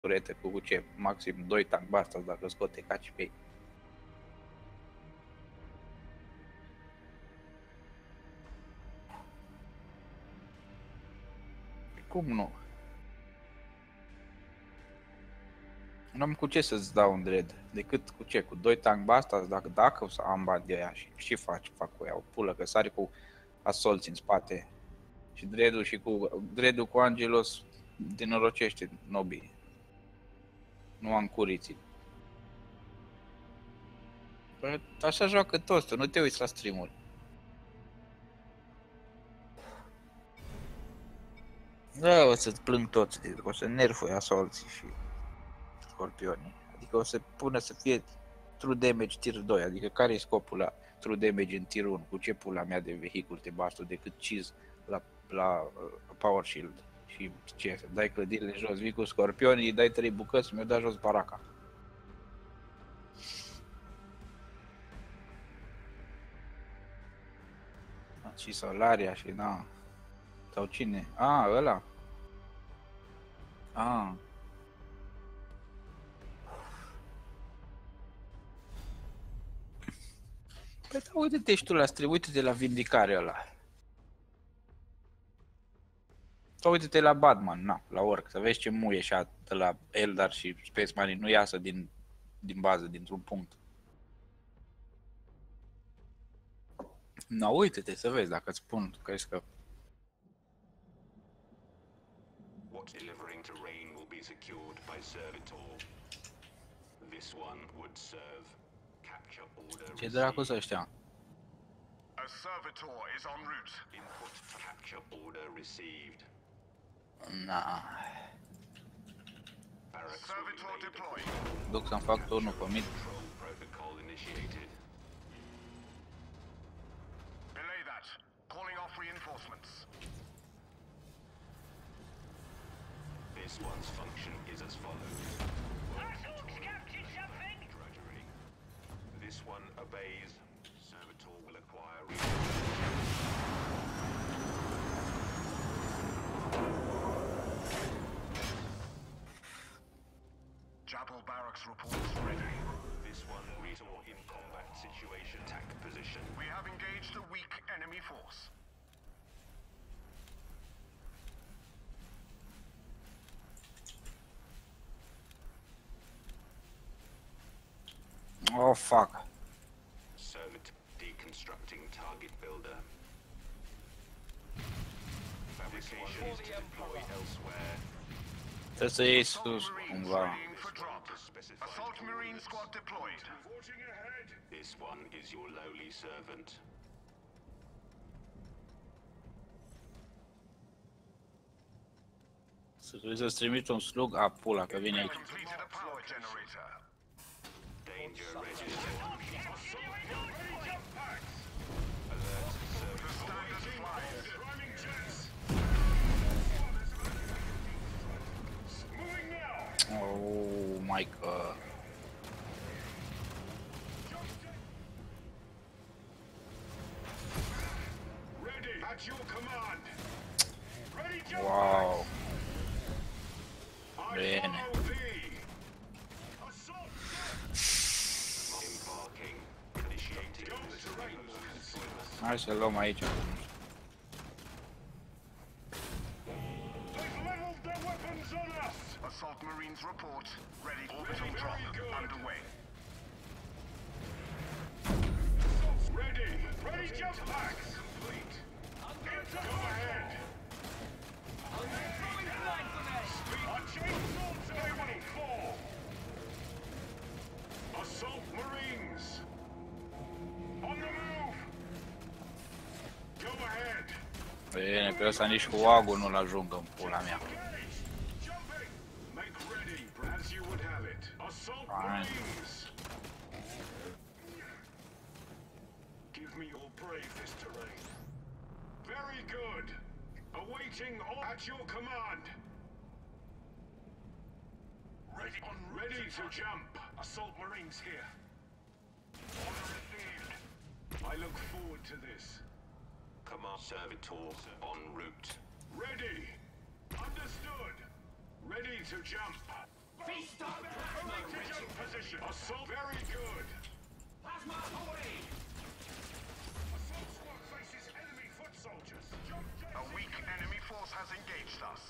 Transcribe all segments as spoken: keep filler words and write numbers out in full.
turete cu ce? Maxim doi tank bastards dacă scoate caci pe ei. Cum nu? N-am cu ce să-ți dau un dread, decât cu ce? Cu doi tank bastards, dacă, dacă o să am bani de aia și ce faci? Fac cu ea o pulă, că sari cu asolți în spate. Și dreadul și cu dreadul cu Angelos dinorocește nobii. Nu am curiții. Păi, așa joacă toți, tu nu te uiți la stream-uri. Da, o să-ți plâng toți, o să nerfui asolții și scorpionii. Adică o să pună să fie true damage tier doi, adică care e scopul la true damage în tier unu? Cu ce pula mea de vehicul te bastu decât cheese la, la uh, power shield? Și ce, să dai clădirile jos, vii cu scorpionii, îi dai trei bucăți, mi-o da jos baraca. Și Solaria și da. Sau cine? A, ăla. A. Păi da, uite-te și tu la stream, uite-te la vindicare ăla. Sau uite-te la Batman, na, la orc, să vezi ce muie și de la Eldar și Space Marine nu iasă din, din bază, dintr-un punct. Na, uite-te să vezi dacă îți spun, crezi că... Ce dracu să ăștia? A servitor is en route. Input capture order received. Na. Servitor deployed. Duc să-mi fac turnul pe mid. Protocol initiated. Belay that. Calling off reinforcements. This one's function is as follows. Captured something? Drudgery. This one obeys. Servitor will acquire. Jabal barracks reports ready. This one resort in combat situation. Attack position. We have engaged a weak enemy force. Oh, fuck. Servitor deconstructing target builder. Fabrication is to deploy elsewhere. Trebuie să iei sus, cumva. Readying for drop. Assault Marine squad deployed. This one is your lowly servant. Să trebuie să-ți trimit un slug, a pula, că vine aici. Completed a power generator. Danger registered. Standard flies. Oh my god. Ready at your command. Ready to Wow. I Bene. follow thee. Assault. Embarking. Initiating. Hai să luăm aici. They've leveled their weapons on us. Assault Marines report. Ready. Orbital drop underway. Ready. Ready jump packs. Complete. Go ahead. Our chainsaws they will fall. Assault Marines. On the move. Go ahead. Bine, pe ăsta nici cu wagul nu-l ajung în pula mea. Jumping. Make ready as you would have it. Assault Fine. Marines. Give me your bravest terrain. Very good. Awaiting all at your command. Ready on ready to jump. Assault Marines here. Order received. I look forward to this. Command servitor en route. Ready. Understood. Ready to jump. position. Assault very good. Plasma away. Assault squad faces enemy foot soldiers. Jump, jump, A weak enemy force has engaged us.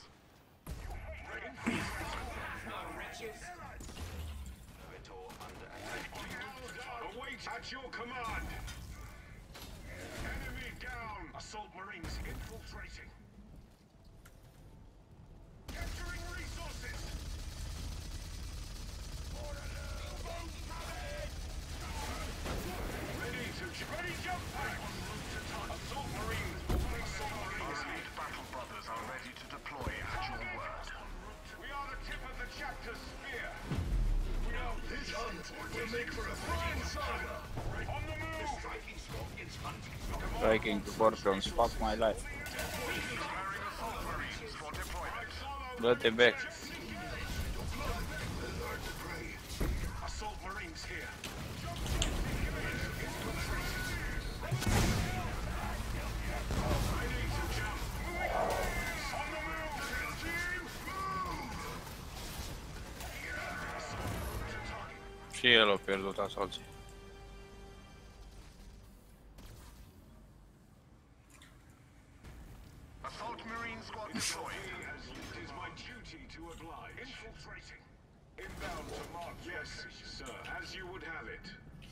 Servitor under attack. Await at your command. Enemy down. Assault Marines infiltrating. Capturing resources. Ready to ready jump pack. En route to target. Assault Marines. Assault Marines. Our elite battle brothers are ready to deploy at your word. We are the tip of the chapter spear. We are this hunt will make for a fine saga. On the move. The striking scorpions hunt. Striking scorpions, fuck my life. Preparing assault marines for deployment. Let it back. Assault Marines here. Ready to jump. On the move. Team, move. Și el a pierdut asalții. Assault marine squad deployed. It is my duty to oblige. Infiltrating. Inbound to mark. Yes, sir. As you would have it.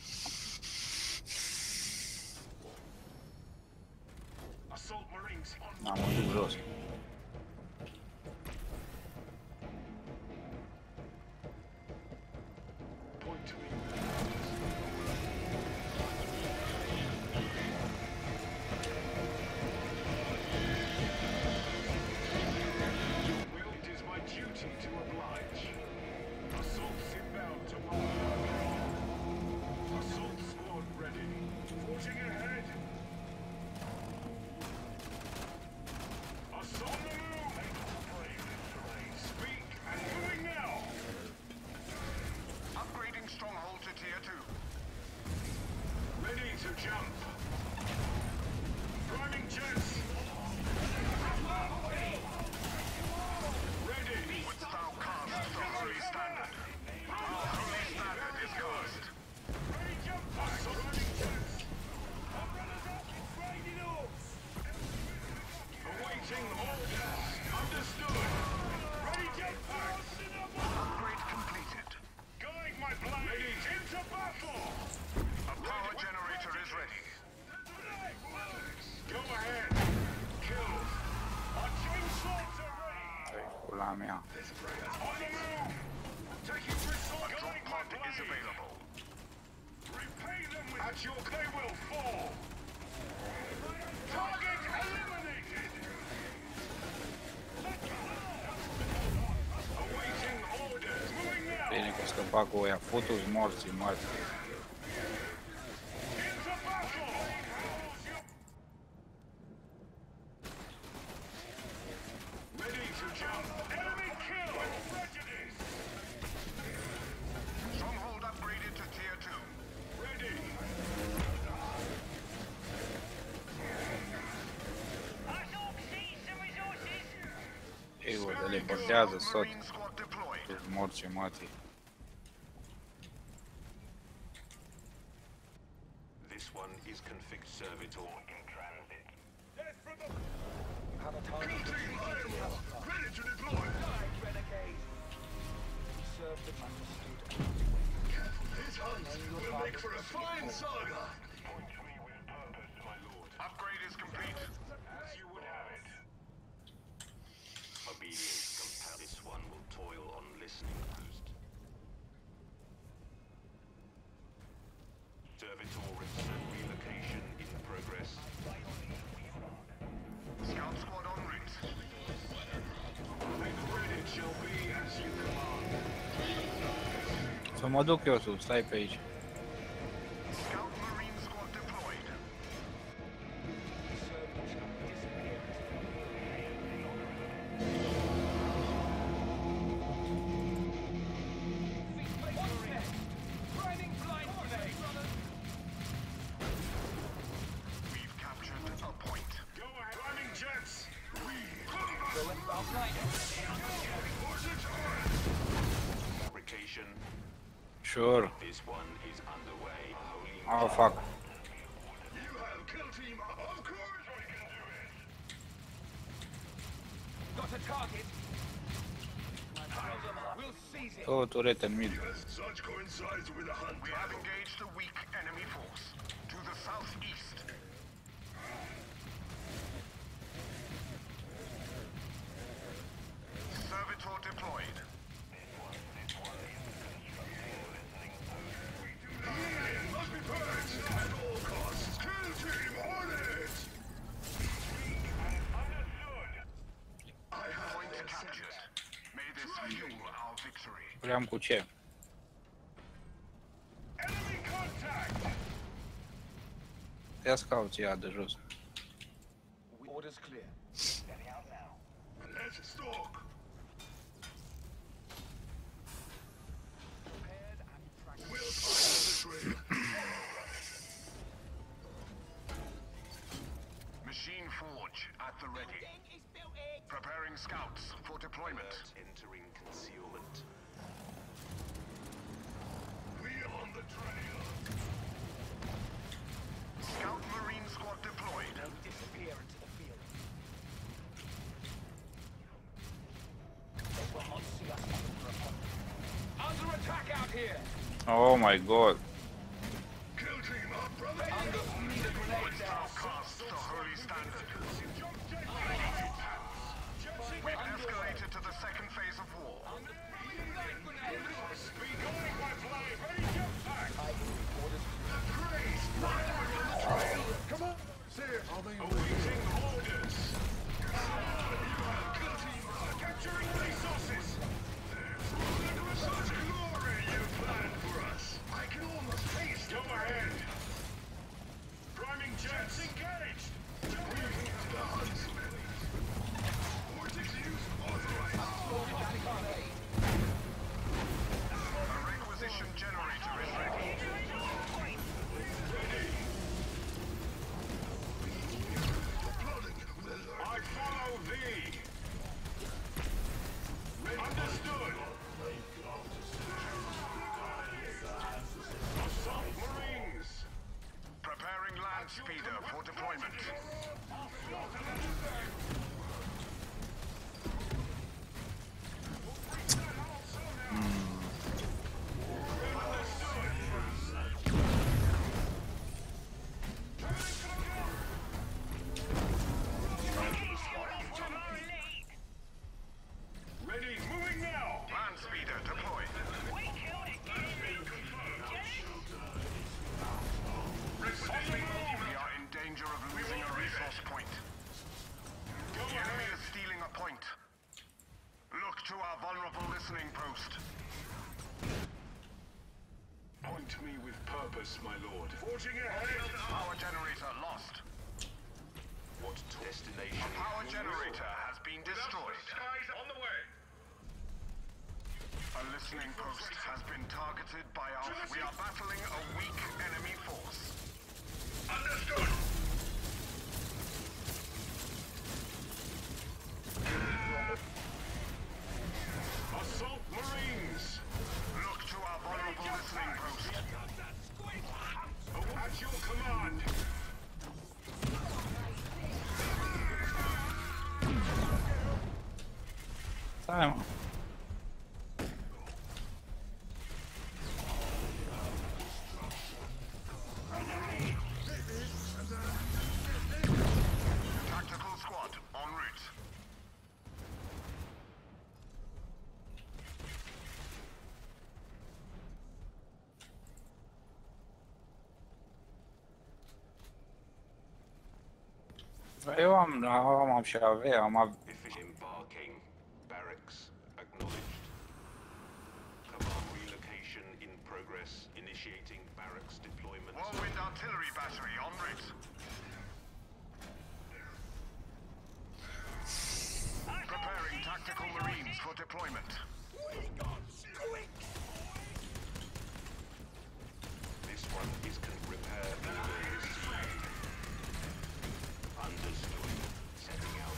Assault Marines on Am dus jos. point to me. Will, it is my duty to oblige. Assaults inbound to mark. Assault squad ready. Forging ahead. Assault on the move. Speak and moving now. Upgrading stronghold to tier two. Ready to jump. Priming jets. Ready. Wouldst thou cast the holy standard? Our holy standard is cast. Ready jump. Assault running jets. Awaiting orders. Understood. Ready jump. Upgrade completed. Going my blade. Ready into battle. A power generator is ready. Go ahead. Kill. Our chainswords are ready. Pula mea. On the move. Taking resource. Drop Going my pod is blade. available. Repay them with at your they will fall. Target eliminated. Awaiting orders. Moving now. Bine, koska Baku ja futus morții morți. Into battle. Ready to jump. Enemy kill. Prejudice. Stronghold upgraded to tier two. Ready. Assault seized some resources. Ei, o teleportează tot. Marine squad deployed. Futus morții morții. This one is config servitor. Ready to deploy. This hunt will make for a fine saga. Upgrade is complete. As you would have it. Obedience compel. This one will toil on listening post. Servitor relocation in progress. Scout squad en route. And ready shall be as you command. Să mă duc eu sus, stai pe aici. Scout marine squad deployed. We've captured a point. Go ahead. Climbing jets. Fabrication. Sure. This one is underway. Holy Oh fuck. You have kill team, of course I can do it. Got a target. We'll seize it. Două turete în mid. Yes, such coincides with the hunt. We have engaged a weak enemy force to the southeast. Servitor deployed. Must be purged at all costs. Kill team on it. I have Point captured. May this fuel our victory. Vreau cu ce? enemy contact. Ia scauți ea de jos. Orders clear. Let's stalk. We'll find the trail. Machine forge at the ready. Preparing scouts for deployment. Entering concealment. We on the trail. Scout Marine squad deployed. Disappear into the field. They will not see us coming for a point. Under attack out here. Oh my god. Kill team up, brother. Need a grenade down. Cast the holy standard. We've escalated to the second phase of war. Come on. See it. Awaiting orders. You have kill team. Capturing resources. Such glory you planned for us. I can almost taste it. Go ahead. Priming jets engaged. The huntsman. Vortex use authorized. A requisition generator is ready. I follow thee. Understood. Assault Marines. Preparing land speeder for deployment. Ready, moving now. Land speeder deployed. We are in danger of losing a resource point. Go The enemy ahead. is stealing a point. Look to our vulnerable listening post. Point me with purpose, my lord. Forging ahead. Power generator lost. What destination? A power generator has been destroyed. Skies on the way. A listening post has been targeted by our... We are battling a weak enemy force. Understood. Assault Marines. Look to our vulnerable listening post. Oh, at your command. Stai mă. Tactical squad en route. Eu am, am, am și avea, am avea. Embarking. Barracks acknowledged. Command relocation in progress. Initiating barracks deployment. Whirlwind artillery battery en route. Preparing tactical marines for deployment. This one is can repair orders. Understood. Setting out.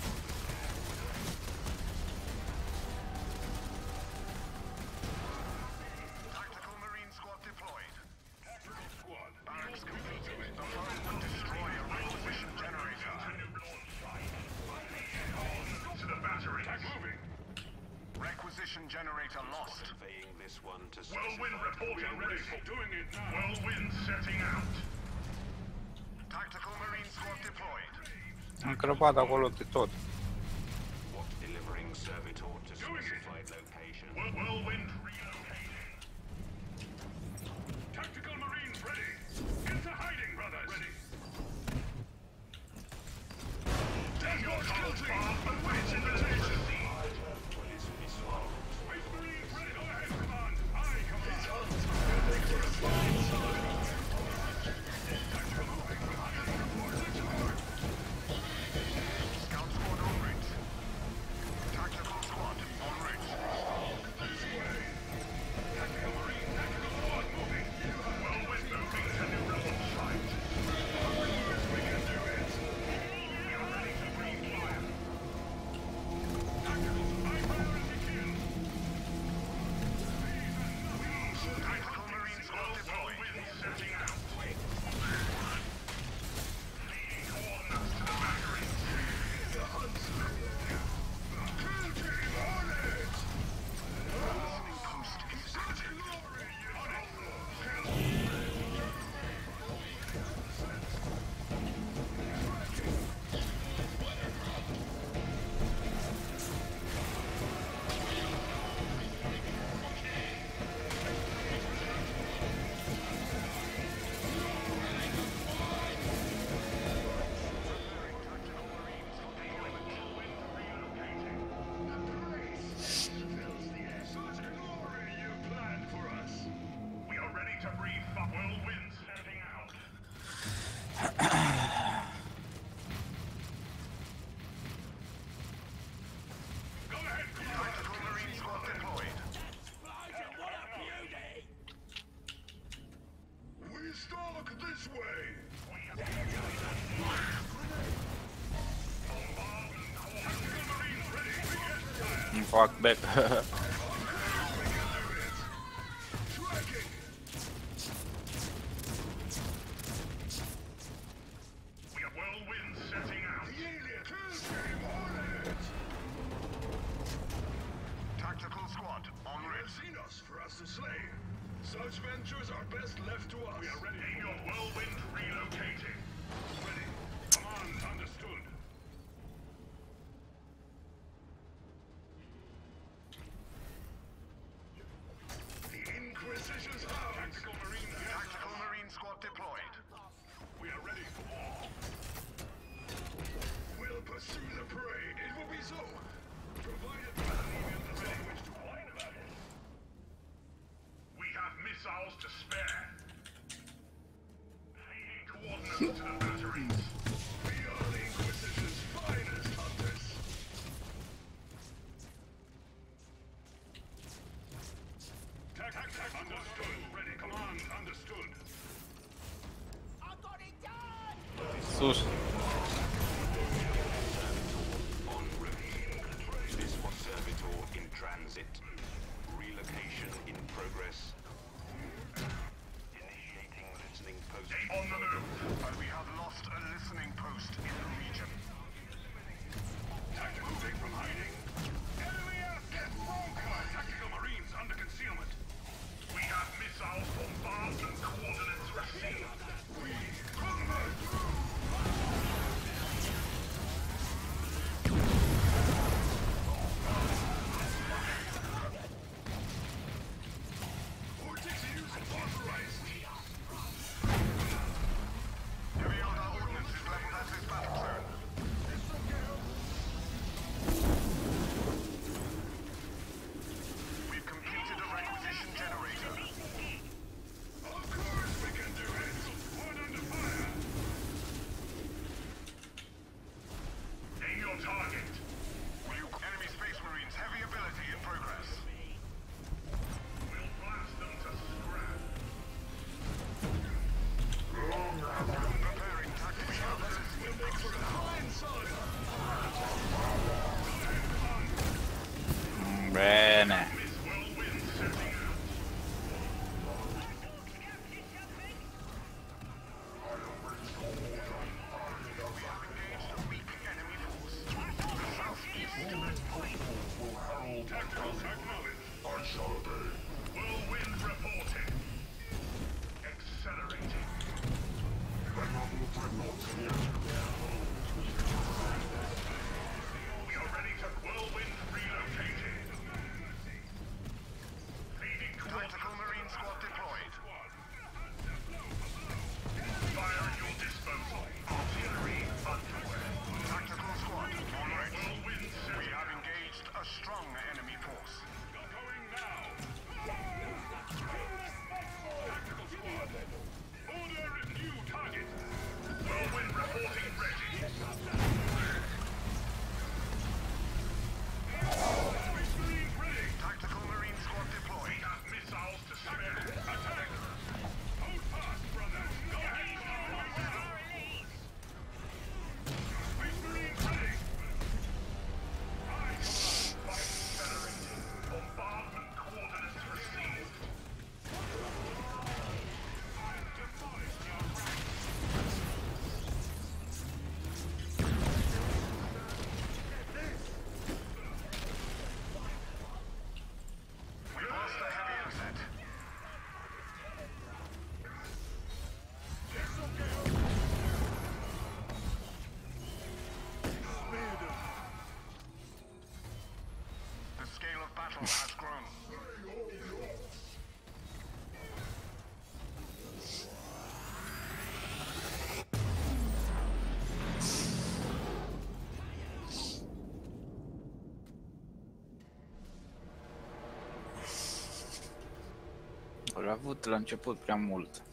Tactical marine squad Conveying this one to Whirlwind specified reporting ready. coordinates. Doing it now. Whirlwind setting out. Tactical Marine Squad deployed. Am crăpat acolo de tot. What delivering servitor to specified location. Whirl- Whirlwind relocating. Tactical Marines ready. Into hiding, brothers. Ready. Take your skill team. Awaits invitation. Space Marines ready. Go ahead, command. Aye, command. Scout squad en route. Tactical squad en route. This way. Tactical Marine. Tactical squad moving. Whirlwind moving to new rebel site. We can do it. We are ready to breathe fire. Tactical, high priority kill. Tactical Marine squad deployed. Whirlwind setting out. Leading coordinates to the batteries. The huntsman. Kill team on it. Listening post inserted. Glory, you on it. Such glory you planned for us. We are ready to breathe fire. Whirlwind setting out. Go ahead, command. Tactical Marine squad deployed. We stalk this way. Tactical Marines ready. Yes, sire. Îmi fac back. Tracking. We have whirlwind setting out. Kill team on it. Tactical squad en route. Xenos for us to slay. Such ventures are best left to us. We are ready. Your whirlwind relocating. Ready. Command understood. The Inquisition's house. Tactical Marine. Tactical Marine squad deployed. We are ready for war. We'll pursue the prey. It will be so. Provided we have the language to whine about it. We have missiles to spare. Feeding coordinates to the batteries. We are the Inquisition's finest hunters. Tac, tac, tac. Understood. Ready. Command. Understood. Sus. En route. This was servitor in transit. Relocation in progress. Initiating listening post. On the move. And we have lost a listening post in the region. Tactical moving from hiding. Enemy asset broken. Tactical Marines under concealment. We have missiles bombarded and coordinates received. We combat through. Au avut la început prea mult.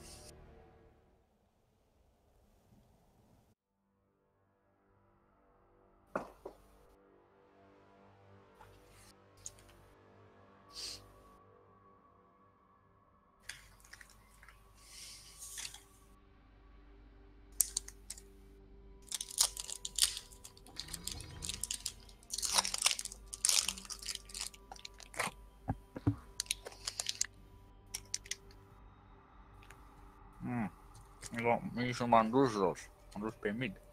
Mm. Nici nu m-am dus jos, m-am dus pe mid.